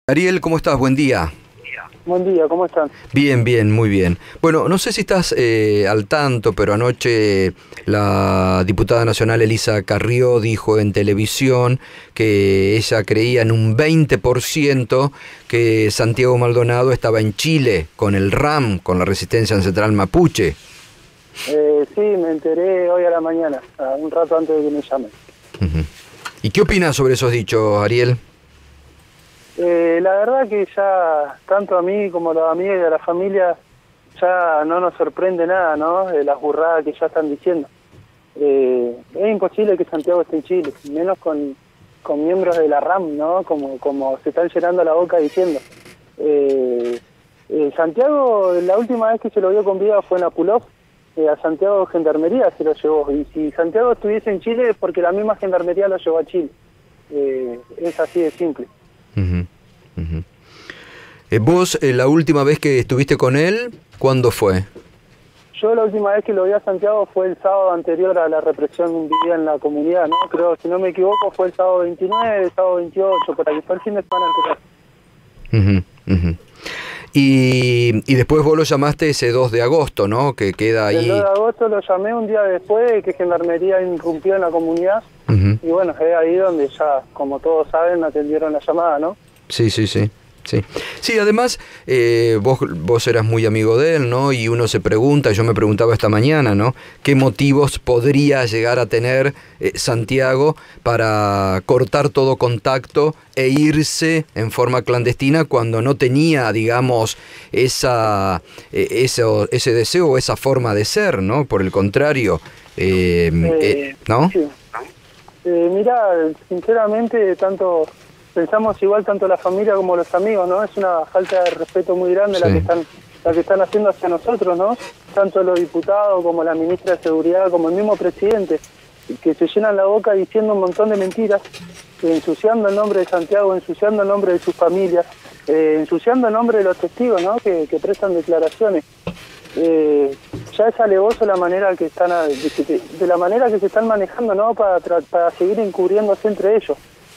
Ariel, ¿cómo estás? Buen día. Buen día, ¿cómo están? Bien, bien, muy bien. Bueno, no sé si estás al tanto, pero anoche la diputada nacional Elisa Carrió dijo en televisión que ella creía en un 20% que Santiago Maldonado estaba en Chile con el RAM, con la Resistencia Ancestral Mapuche. Sí, me enteré hoy a la mañana, un rato antes de que me llamen. ¿Y qué opinas sobre esos dichos, Ariel? La verdad que ya, tanto a mí como a los amigos y a la familia, ya no nos sorprende nada, ¿no? De las burradas que ya están diciendo. Es imposible que Santiago esté en Chile, menos con miembros de la RAM, ¿no? Como se están llenando la boca diciendo. Santiago, la última vez que se lo vio con vida fue en Apulov, a Santiago Gendarmería se lo llevó. Y si Santiago estuviese en Chile es porque la misma Gendarmería lo llevó a Chile. Es así de simple. ¿Vos la última vez que estuviste con él, cuándo fue? Yo la última vez que lo vi a Santiago fue el sábado anterior a la represión vivida en la comunidad, ¿no? Creo, si no me equivoco, fue el sábado 29, el sábado 28, por ahí, fue el fin de semana anterior. Y después vos lo llamaste ese 2 de agosto, ¿no? Que queda ahí... El 2 de agosto lo llamé un día después de que Gendarmería irrumpió en la comunidad. Y bueno, es ahí donde ya, como todos saben, atendieron la llamada, ¿no? Sí. Sí, además vos eras muy amigo de él, ¿no? Y uno se pregunta, yo me preguntaba esta mañana, ¿no? ¿Qué motivos podría llegar a tener Santiago para cortar todo contacto e irse en forma clandestina cuando no tenía, digamos, ese deseo o esa forma de ser, ¿no? Por el contrario, ¿no? Sí. Mirá, sinceramente, pensamos igual tanto la familia como los amigos, ¿no? Es una falta de respeto muy grande la que están haciendo hacia nosotros, ¿no? Tanto los diputados como la ministra de Seguridad, como el mismo presidente, que se llenan la boca diciendo un montón de mentiras, ensuciando el nombre de Santiago, ensuciando el nombre de sus familias, ensuciando el nombre de los testigos, ¿no? Que prestan declaraciones. Ya es alevoso la manera que están de la manera que se están manejando, ¿no? Para seguir encubriéndose entre ellos.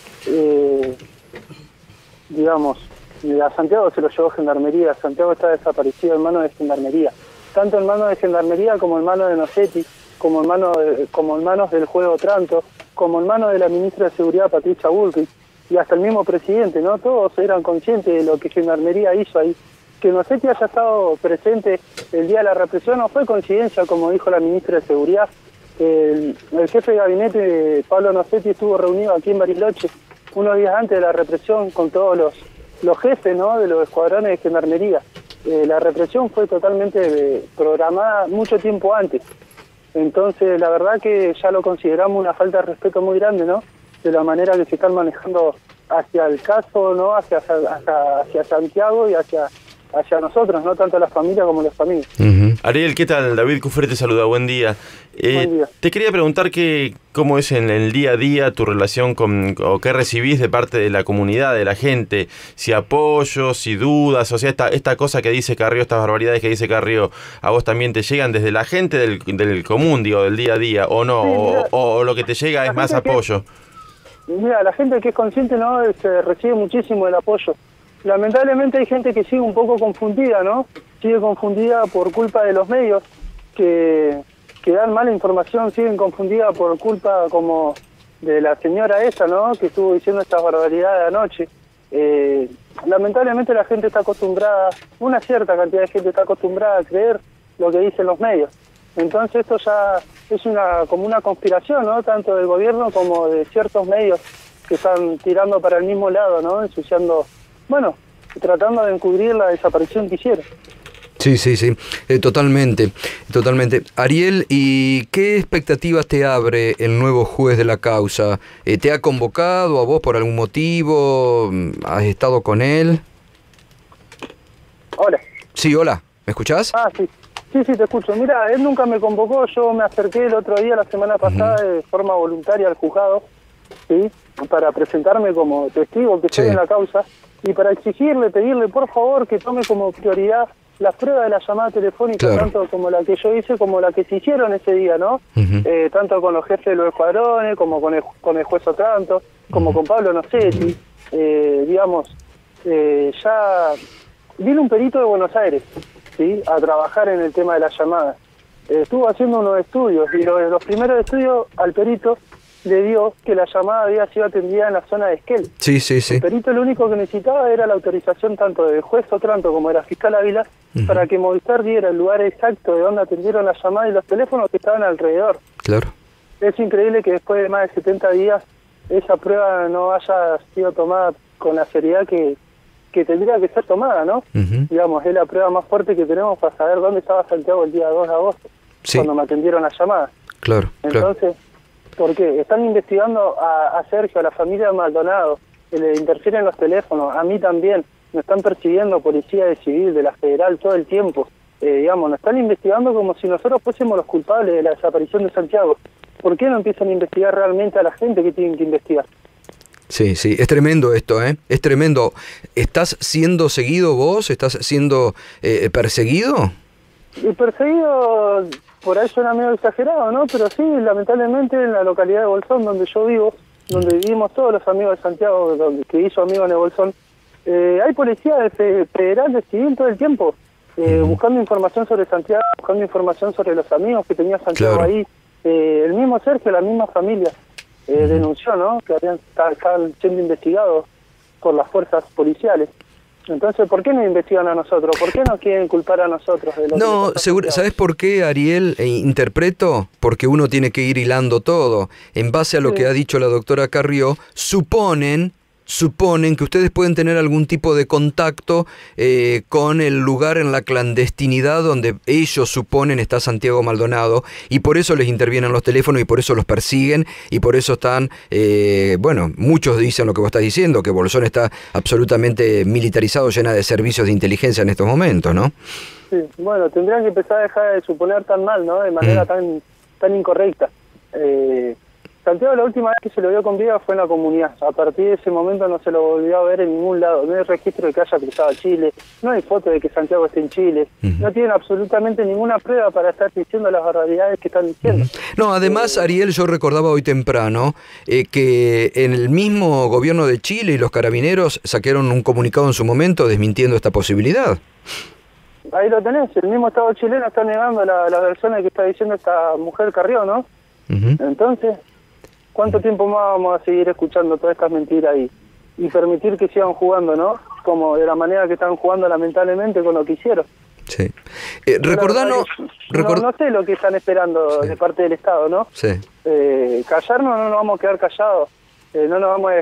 Digamos, a Santiago se lo llevó Gendarmería. Santiago está desaparecido en manos de Gendarmería, tanto en manos de Gendarmería como en manos de Nocetti, como en manos del juez Otranto, como en manos de la ministra de Seguridad Patricia Bullrich y hasta el mismo presidente, ¿no? Todos eran conscientes de lo que Gendarmería hizo ahí. Que Nocetti haya estado presente el día de la represión no fue coincidencia, como dijo la ministra de Seguridad. El jefe de gabinete, Pablo Nocetti, estuvo reunido aquí en Bariloche unos días antes de la represión con todos los jefes, ¿no? De los escuadrones de Gendarmería. La represión fue totalmente programada mucho tiempo antes. Entonces, la verdad que ya lo consideramos una falta de respeto muy grande, ¿no? De la manera que se están manejando hacia el caso, ¿no? Hacia Santiago y hacia nosotros, no tanto la familia como los amigos. Ariel, ¿qué tal? David Cufré te saluda, buen día. Buen día. Te quería preguntar cómo es en el día a día tu relación o qué recibís de parte de la comunidad, de la gente, si apoyo, si dudas, o sea, esta cosa que dice Carrió, estas barbaridades que dice Carrió, ¿a vos también te llegan desde la gente del común, digo, del día a día, o no? Sí, mira, o lo que te llega es más apoyo. Mira, la gente que es consciente, ¿no? Se recibe muchísimo el apoyo. Lamentablemente hay gente que sigue un poco confundida, ¿no? Sigue confundida por culpa de los medios que dan mala información, siguen confundida por culpa como de la señora esa, ¿no? Que estuvo diciendo estas barbaridades anoche. Lamentablemente la gente está acostumbrada, una cierta cantidad de gente está acostumbrada a creer lo que dicen los medios. Entonces esto ya es como una conspiración, ¿no? Tanto del gobierno como de ciertos medios que están tirando para el mismo lado, ¿no? Ensuciando... Bueno, tratando de encubrir la desaparición que hicieron. Sí, totalmente. Ariel, ¿y qué expectativas te abre el nuevo juez de la causa? ¿Te ha convocado a vos por algún motivo? ¿Has estado con él? Hola. Sí, hola. ¿Me escuchás? Sí, te escucho. Mira, él nunca me convocó. Yo me acerqué el otro día, la semana pasada, de forma voluntaria al juzgado, ¿sí? Para presentarme como testigo que estoy en la causa. Y para pedirle por favor que tome como prioridad las pruebas de la llamada telefónica, tanto como la que yo hice como la que se hicieron ese día, ¿no? Tanto con los jefes de los escuadrones, como con el juez Otranto, como con Pablo Nocetti, digamos, ya vino un perito de Buenos Aires, ¿sí?, a trabajar en el tema de las llamadas. Estuvo haciendo unos estudios y los primeros estudios al perito le dio que la llamada había sido atendida en la zona de Esquel. Sí, sí, sí. El perito lo único que necesitaba era la autorización tanto del juez Otranto como de la fiscal Ávila para que Movistar diera el lugar exacto de donde atendieron la llamada y los teléfonos que estaban alrededor. Claro. Es increíble que después de más de 70 días esa prueba no haya sido tomada con la seriedad que tendría que ser tomada, ¿no? Digamos, es la prueba más fuerte que tenemos para saber dónde estaba Santiago el día 2 de agosto, cuando me atendieron la llamada. Claro, Entonces, ¿por qué? Están investigando a Sergio, a la familia Maldonado, que le interfieren los teléfonos, a mí también, me están persiguiendo policía de civil, de la federal, todo el tiempo. Digamos, nos están investigando como si nosotros fuésemos los culpables de la desaparición de Santiago. ¿Por qué no empiezan a investigar realmente a la gente que tienen que investigar? Sí, sí, es tremendo esto, ¿eh? Es tremendo. ¿Estás siendo seguido vos? ¿Estás siendo perseguido? Y perseguido, por ahí suena medio exagerado, ¿no? Pero sí, lamentablemente en la localidad de Bolsón, donde yo vivo, donde vivimos todos los amigos de Santiago, que hizo amigos en el Bolsón, hay policía federal de civil todo el tiempo, buscando información sobre Santiago, buscando información sobre los amigos que tenía Santiago ahí. El mismo Sergio, la misma familia, denunció, ¿no?, que estaban siendo investigados por las fuerzas policiales. Entonces, ¿por qué no investigan a nosotros? ¿Por qué no quieren culpar a nosotros de lo No, seguro, ¿sabes por qué, Ariel? Interpreto, porque uno tiene que ir hilando todo. En base a lo que ha dicho la doctora Carrió, suponen que ustedes pueden tener algún tipo de contacto con el lugar en la clandestinidad donde ellos suponen está Santiago Maldonado, y por eso les intervienen los teléfonos y por eso los persiguen y por eso están, bueno, muchos dicen lo que vos estás diciendo, que Bolsón está absolutamente militarizado, llena de servicios de inteligencia en estos momentos, ¿no? Sí, bueno, tendrían que empezar a dejar de suponer tan mal, ¿no?, de manera tan incorrecta. Santiago la última vez que se lo vio con vida fue en la comunidad. A partir de ese momento no se lo volvió a ver en ningún lado. No hay registro de que haya cruzado Chile, no hay foto de que Santiago esté en Chile, no tienen absolutamente ninguna prueba para estar diciendo las barbaridades que están diciendo. No, además, Ariel, yo recordaba hoy temprano que en el mismo gobierno de Chile y los carabineros sacaron un comunicado en su momento desmintiendo esta posibilidad. Ahí lo tenés, el mismo Estado chileno está negando las versiones que está diciendo esta mujer Carrió, ¿no? Entonces, ¿cuánto tiempo más vamos a seguir escuchando todas estas mentiras y permitir que sigan jugando, ¿no? Como de la manera que están jugando lamentablemente con lo que hicieron. Sí. Recordanos... No sé lo que están esperando de parte del Estado, ¿no? Sí. Callarnos, no nos vamos a quedar callados. No nos vamos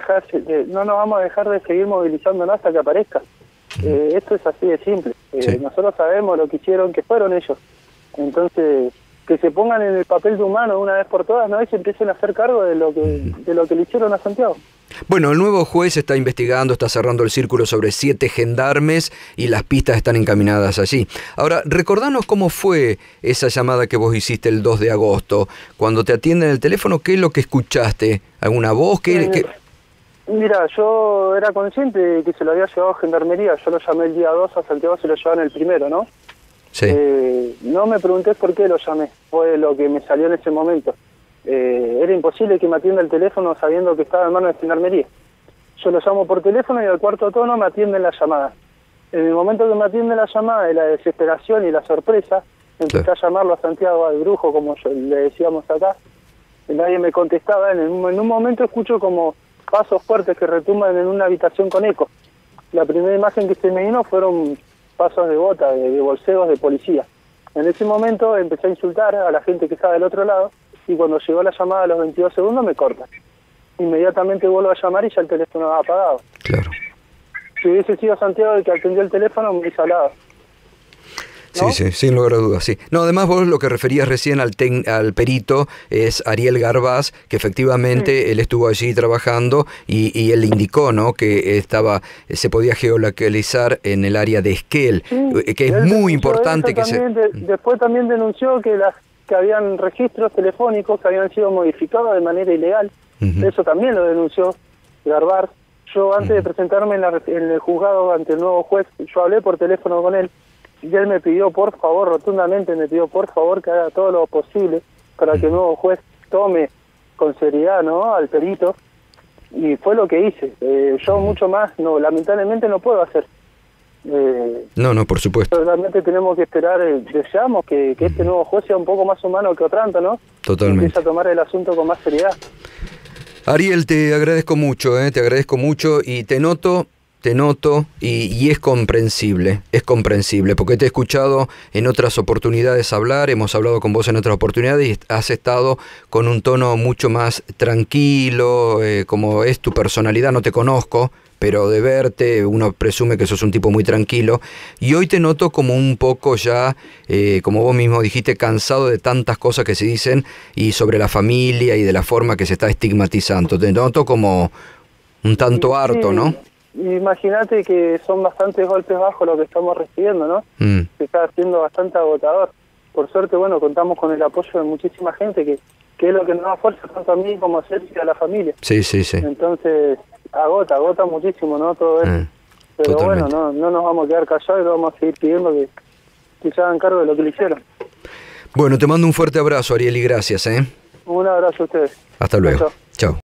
a dejar de seguir movilizándonos hasta que aparezca. Esto es así de simple. Nosotros sabemos lo que hicieron, que fueron ellos. Entonces, que se pongan en el papel de humano una vez por todas, ¿no? Y se empiecen a hacer cargo de lo que le hicieron a Santiago. Bueno, el nuevo juez está investigando, está cerrando el círculo sobre 7 gendarmes y las pistas están encaminadas allí. Ahora, recordanos cómo fue esa llamada que vos hiciste el 2 de agosto. Cuando te atienden el teléfono, ¿qué es lo que escuchaste? ¿Alguna voz? Mira, yo era consciente de que se lo había llevado a Gendarmería. Yo lo llamé el día 2, a Santiago se lo llevaban el primero, ¿no? Sí. No me pregunté por qué lo llamé, fue lo que me salió en ese momento. Era imposible que me atienda el teléfono sabiendo que estaba en manos de Gendarmería. Yo lo llamo por teléfono y al cuarto tono me atienden la llamada. En el momento que me atienden la llamada, de la desesperación y la sorpresa, empecé a llamarlo a Santiago, al brujo, como le decíamos acá. Nadie me contestaba. En un momento escucho como pasos fuertes que retumban en una habitación con eco. La primera imagen que se me vino fueron pasos de bota, de bolseos de policía. En ese momento empecé a insultar a la gente que estaba del otro lado y cuando llegó la llamada a los 22 segundos me cortan. Inmediatamente vuelvo a llamar y ya el teléfono estaba apagado. Claro. Si hubiese sido Santiago el que atendió el teléfono, me hubiese hablado. ¿No? Sí, sin lugar a dudas, sí. No, además vos lo que referías recién al perito es Ariel Garbaz, que efectivamente él estuvo allí trabajando y él indicó, ¿no?, que se podía geolocalizar en el área de Esquel, que es muy importante que después también denunció que habían registros telefónicos que habían sido modificados de manera ilegal. Eso también lo denunció Garbaz. Yo antes de presentarme en el juzgado ante el nuevo juez, yo hablé por teléfono con él. Y él me pidió, por favor, rotundamente me pidió, por favor, que haga todo lo posible para que el nuevo juez tome con seriedad, ¿no?, al perito y fue lo que hice. Yo mucho más, no, lamentablemente no puedo hacer. No, por supuesto. Realmente tenemos que esperar, deseamos que este nuevo juez sea un poco más humano que Otranto, ¿no? Totalmente. Empieza a tomar el asunto con más seriedad. Ariel, te agradezco mucho, te agradezco mucho y te noto y es comprensible, porque te he escuchado en otras oportunidades hablar, hemos hablado con vos en otras oportunidades y has estado con un tono mucho más tranquilo, como es tu personalidad, no te conozco, pero de verte uno presume que sos un tipo muy tranquilo, y hoy te noto como un poco ya, como vos mismo dijiste, cansado de tantas cosas que se dicen y sobre la familia y de la forma que se está estigmatizando, te noto como un tanto harto, ¿no? Imagínate que son bastantes golpes bajos lo que estamos recibiendo, ¿no? Se está haciendo bastante agotador. Por suerte, bueno, contamos con el apoyo de muchísima gente que es lo que nos da fuerza tanto a mí como a Sergio y a la familia. Sí. Entonces, agota muchísimo, ¿no? Todo eso. Pero totalmente. Bueno, no nos vamos a quedar callados y vamos a seguir pidiendo que se hagan cargo de lo que le hicieron. Bueno, te mando un fuerte abrazo, Ariel, y gracias, Un abrazo a ustedes. Hasta luego. Chao. Chao.